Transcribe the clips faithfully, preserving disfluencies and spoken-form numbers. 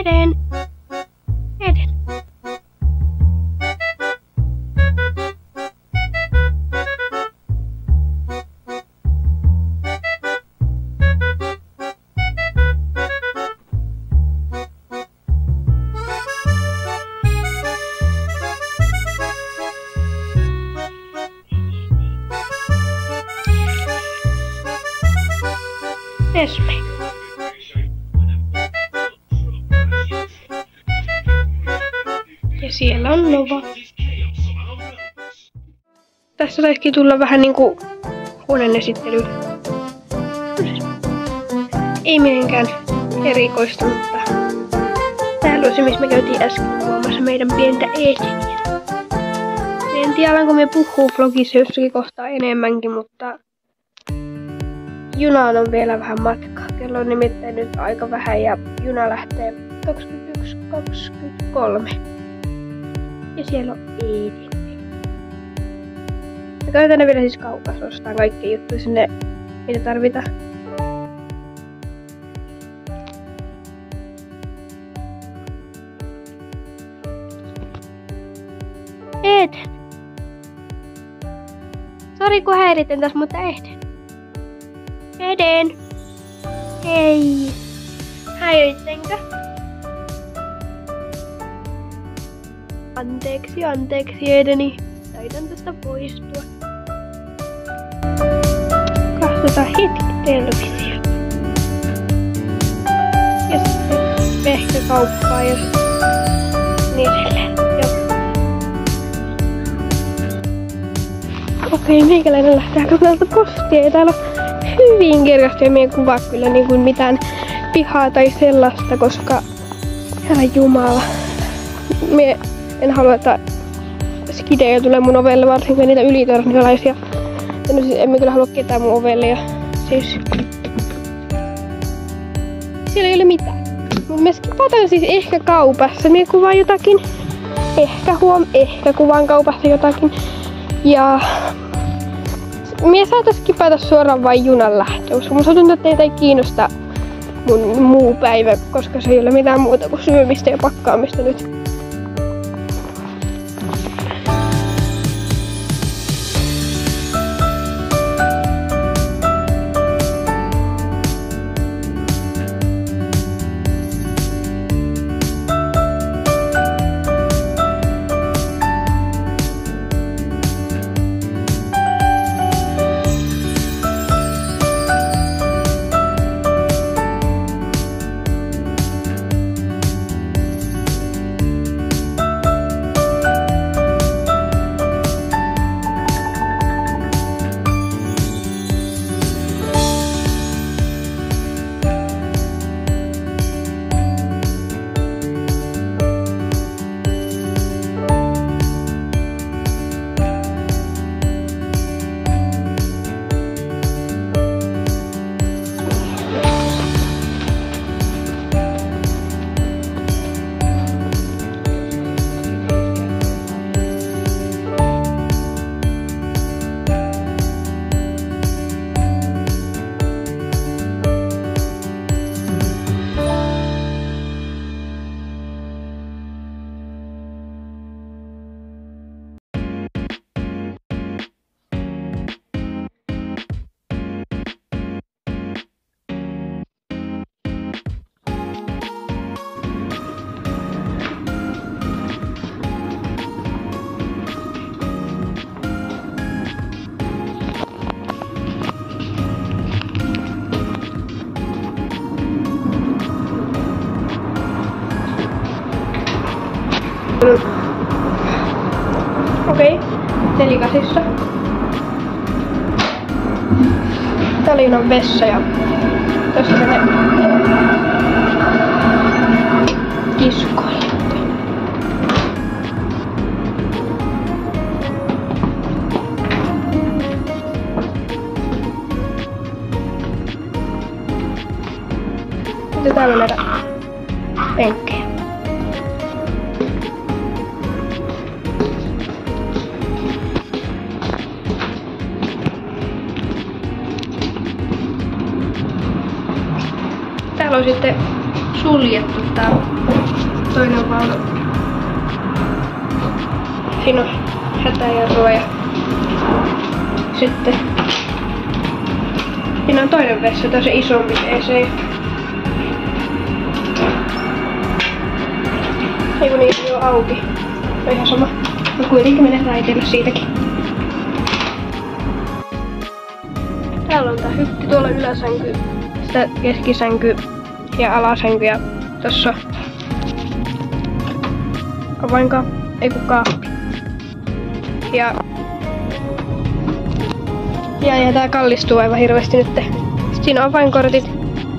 Eden. Eden. Esme. Ja siellä on Nova. Tässä taisikin tulla vähän niinku huoneen esittely. Ei mitenkään erikoista, mutta täällä on se, missä me käytiin äsken kuvaamassa meidän pientä Edeniä. En tiedä, alanko me puhuu vlogissa jossakin kohtaa enemmänkin, mutta junaan on vielä vähän matkaa. Kello on nimittäin nyt aika vähän ja juna lähtee kaksikymmentäyksi kaksikymmentäkolme. Ja siellä on Eden. Me käydään vielä siis kaupassa ostaa kaikki juttuja sinne, mitä tarvitaan. Eden. Sori kun häiritän tässä, mutta Eden. Eden. Hei. Häirittenkö? Anteeksi, anteeksi Edeni. Taidan tästä poistua. Katsotaan hetki televisiota. Ja sitten ehkä kauppaa ja niin edelleen. Okei, meikäläinen lähtee katsomaan postia ja täällä on hyvin kirkasti ja mie kuvaa kyllä niin kuin mitään pihaa tai sellaista, koska herra jumala. Mie en halua, että skidejä tulee mun ovelle, varsinkin niitä ylitornialaisia. No siis emme kyllä halua ketään mun ovelle ja siis siellä ei ole mitään. Mut me skipataan siis ehkä kaupassa. Mie kuvaan jotakin. Ehkä huom, ehkä kuvaan kaupassa jotakin. Ja mie saatais skipata suoraan vain junan lähtöön. Musta tuntuu, että teitä ei kiinnosta mun muu päivä, koska se ei ole mitään muuta kuin syömistä ja pakkaamista nyt. Okei, okay. Nelikasissa. Täällä on vessa ja tossa menee kiskoille. Sitten täällä on näitä penkkejä. Täällä on sitten suljettu tää toinen vaunu. Siinä on hätäjarrua ja sitten siinä on toinen vessa, tosi isompi W C. Ei kun niitä ei oo auki. On ihan sama. Mä kuitenkin menen raiteille siitäkin. Täällä on tää hytti, tuolla yläsänky, sitä keskisänky ja alasänky ja tossa avainka, ei kun kaappi. Ja, ja, ja tää kallistuu aivan hirveesti nyt. Sitten siinä on avainkortit.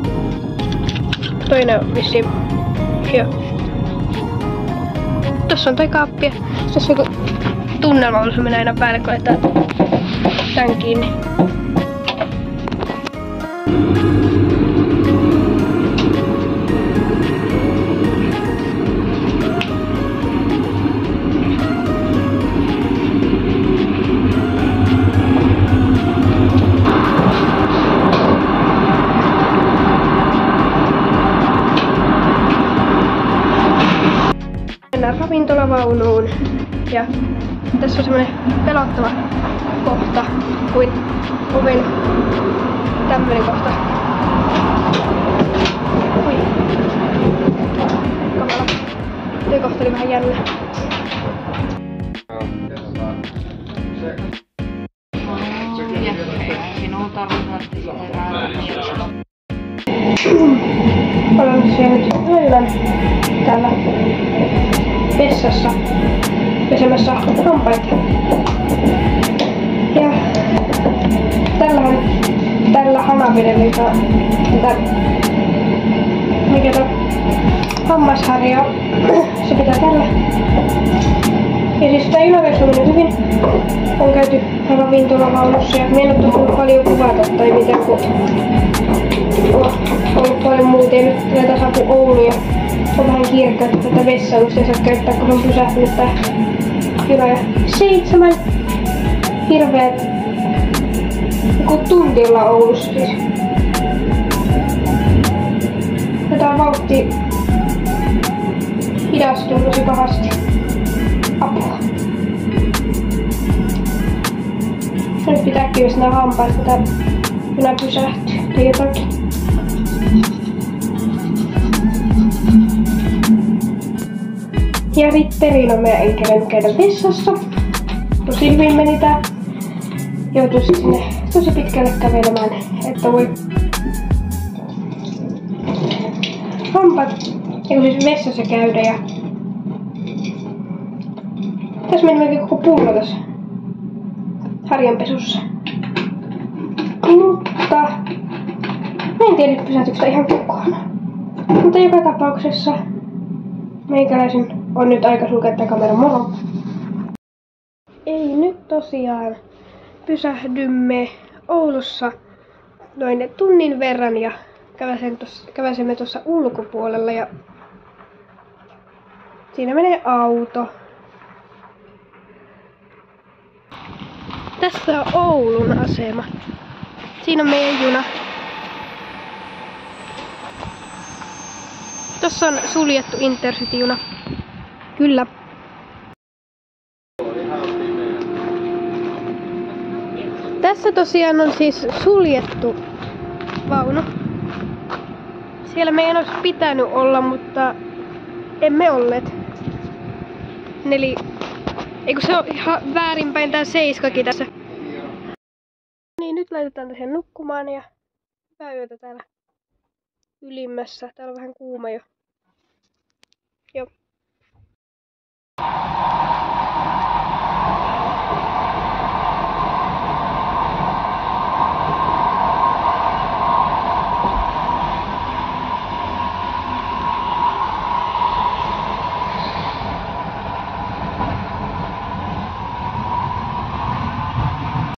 Toinen on vissiin. Joo. Tossa on toi kaappi ja tossa on joku tunnelma, kun se menee aina päälle, kun laittaa tän kiinni. Mennään ravintolavaunuun ja tässä on semmonen pelottava kohta kuin oven tämmönen kohta. Ui. Kamala. Toi kohta oli vähän jännä. Sinun tarvitsee Olen syönyt aivan täällä vessassa pesemässä hampaita. Ja tällähän, tällä hanavedellä, joka tätä, mikä tää hammasharja, se pitää tällä. Ja siis tää junareissu on mennyt hyvin. On käyty ravintolavaunussa ja me en oo tohtunut paljon kuvata tai mitään, kun on ollut paljon muuta ja nyt tulee taas apu Oulu ja on vähän kiirettä, että tätä vessaa just ei saa käyttää, kun on pysähtynyt tää juna. Ja seitsemän hirveet joku tunti ollaan Oulussa siis. Ja tää vauhti hidastuu tosi pahasti. Apua. Nyt pitää kyllä nää hampaat, kun tää juna pysähtyy tai jotakin. Ja Ritterillä mä en kerännyt käydä vessassa. Tosi hyvin meni tää. Joutui sinne tosi pitkälle kävelemään, että voi hampaat, eiku siis vessassa käydä ja tässä meni melkein koko pullo tässä harjanpesussa. Mutta mä en tiedä, pysähtyykö ihan kokonaan. Mutta joka tapauksessa meikäläisen on nyt aika sulkea tää kamera, moro! Ei nyt tosiaan pysähdymme Oulussa noin tunnin verran ja käväsemme tuossa ulkopuolella ja siinä menee auto. Tässä on Oulun asema. Siinä on meidän juna. Tossa on suljettu Intercity-juna. Kyllä. Tässä tosiaan on siis suljettu vaunu. Siellä meidän olisi pitänyt olla, mutta emme olleet. Eli eikö se on ihan väärinpäin tää seiskakin tässä. Niin nyt laitetaan tähän nukkumaan ja hyvää yötä täällä ylimmässä. Täällä on vähän kuuma jo. Joo.